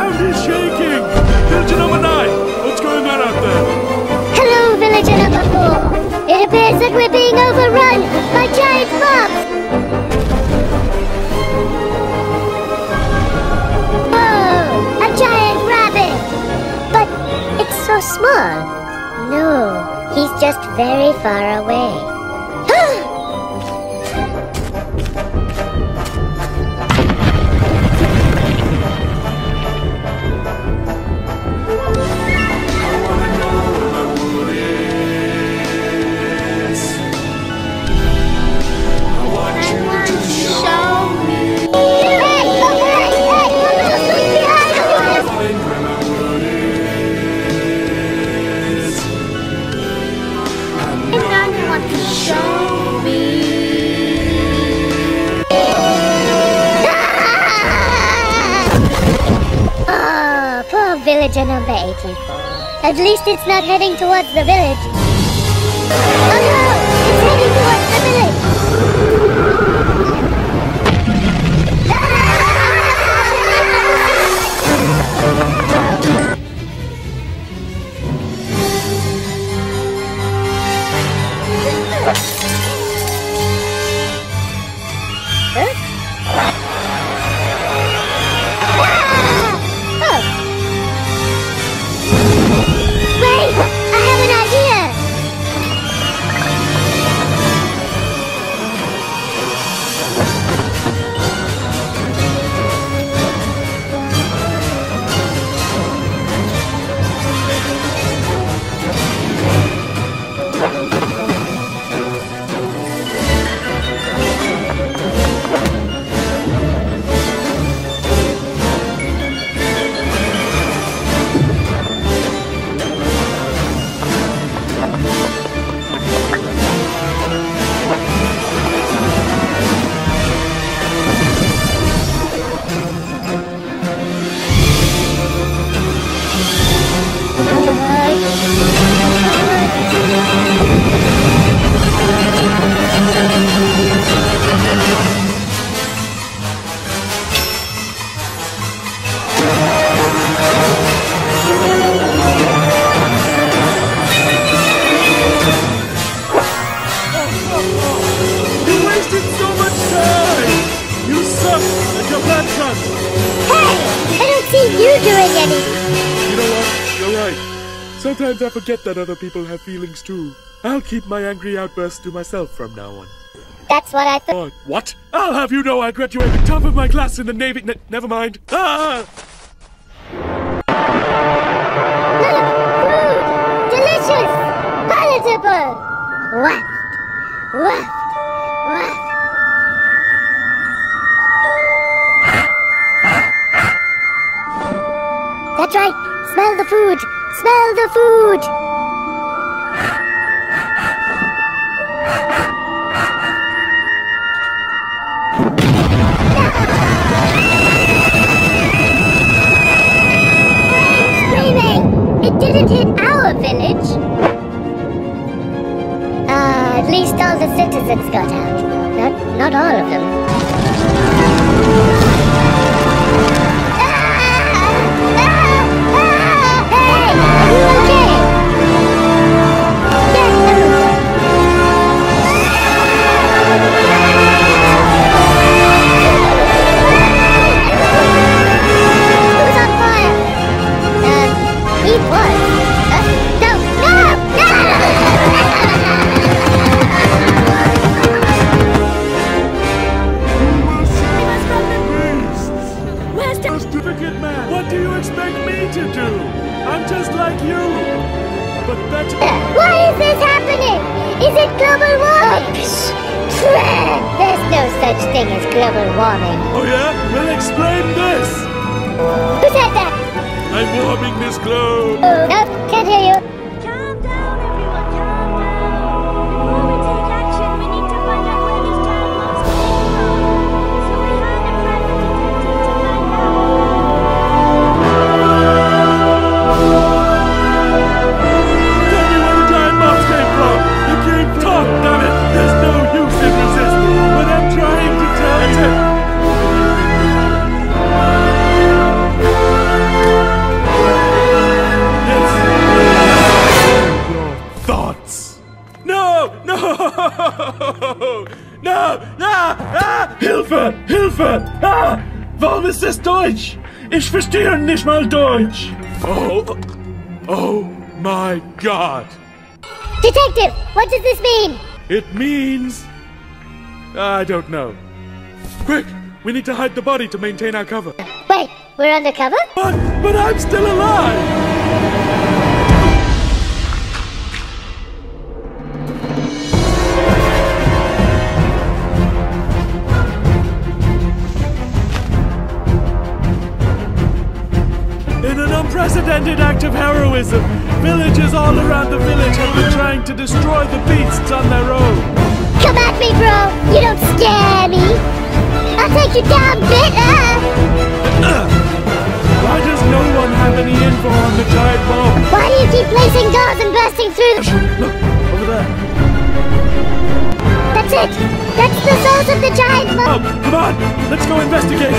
ground is shaking! Villager number 9, what's going on out there? Hello, villager number 4. It appears that we're being overrun by giant mobs. Oh, a giant rabbit! But it's so small. No, he's just very far away. Villager number 84. At least it's not heading towards the village. Oh no! It's heading towards the village! Sometimes I forget that other people have feelings too. I'll keep my angry outbursts to myself from now on. That's what I thought. What? I'll have you know I graduated top of my class in the Navy. Never mind. Ah! Look! Food! Delicious! Palatable! Waft! Waft! Waft! That's right! Smell the food! Smell the food! Screaming! It didn't hit our village! At least all the citizens got out. Not all of them. What do you expect me to do? I'm just like you. But that's... Why is this happening? Is it global warming? There's no such thing as global warming. Oh yeah? Well, explain this. Who said that? I'm warming this globe. Oh, no, can't hear you. Calm down, everyone. Calm down. Before we take action, we need to find out where these giant mobs came from. So we hired a private detective to find out. Tell me where the giant mobs came from. You came from... Talk, damn it. There's no use in resisting. But I'm trying to tell you. Was ist Deutsch? Ich verstehe nicht mal Deutsch. Oh my God. Detective, what does this mean? It means... I don't know. Quick, we need to hide the body to maintain our cover. Wait, we're undercover? But I'm still alive! In an unprecedented act of heroism, villagers all around the village have been trying to destroy the beasts on their own. Come at me, bro! You don't scare me! I'll take you down, bit! Why does no one have any info on the giant mob? Why do you keep placing doors and bursting through the... Look, over there. That's it! That's the source of the giant mob! Come on, let's go investigate.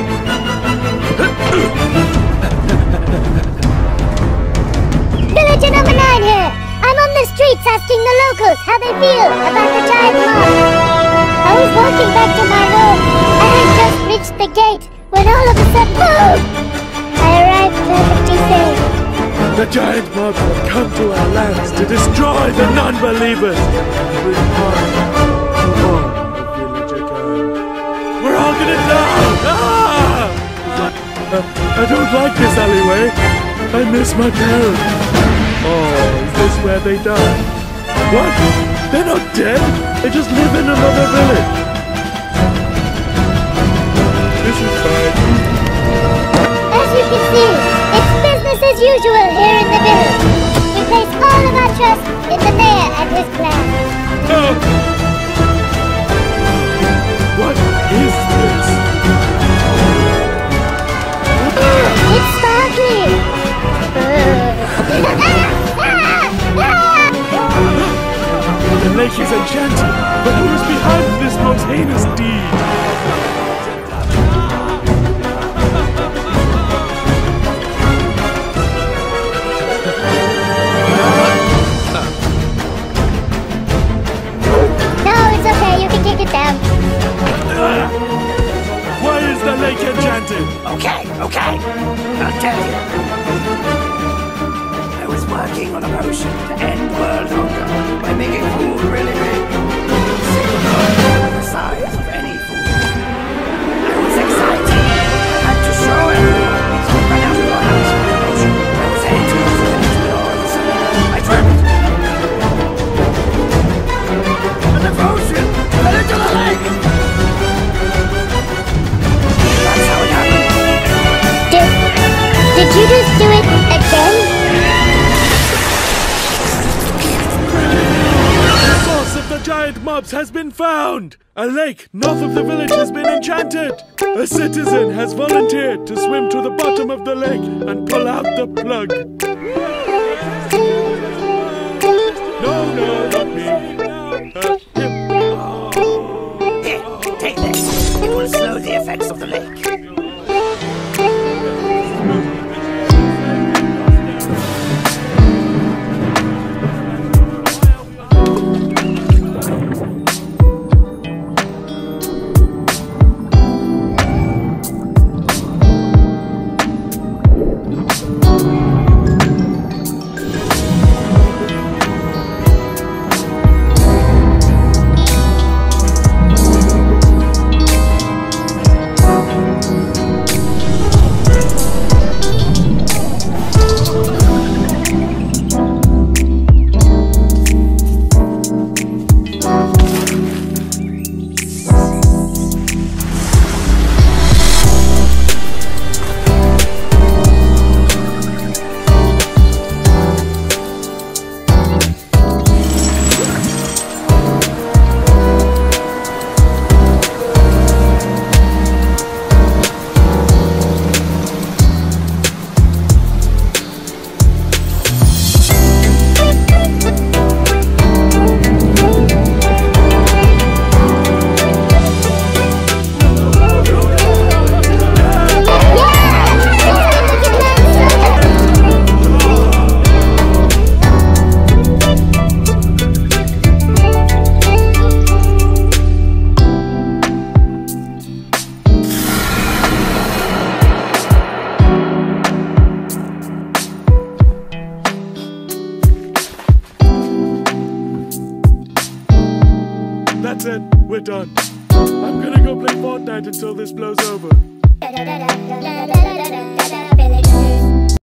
Villager number 9 here! I'm on the streets asking the locals how they feel about the giant mob. I was walking back to my home. I had just reached the gate when all of a sudden, boom! I arrived perfectly safe. The giant mob have come to our lands to destroy the non-believers. Bring harm to all the villager kind. We're all gonna die! Ah! I don't like this alleyway. I miss my parents. Oh, is this where they died? What? They're not dead. They just live in another village. This is fine. As you can see, it's business as usual here in the village. We place all of our trust in the mayor and his plan. Oh. What is this? It's sparkling! The lake is enchanted, but who is behind this most heinous deed? No, it's okay, you can kick it down. Why is the lake enchanted? Okay. I'll tell you. I was working on a potion to end world hunger by making food really big. The size of any food. I was excited. I had to show everyone. So I ran out of the house with the potion. I was heading towards the village when all of a sudden I tripped. And the potion fell into the lake. That's how it happened. Did you just do it again? The source of the giant mobs has been found! A lake north of the village has been enchanted! A citizen has volunteered to swim to the bottom of the lake and pull out the plug. No, not me. Him. Here, take this. It will slow the effects of the lake. That's it. We're done. I'm gonna go play Fortnite until this blows over.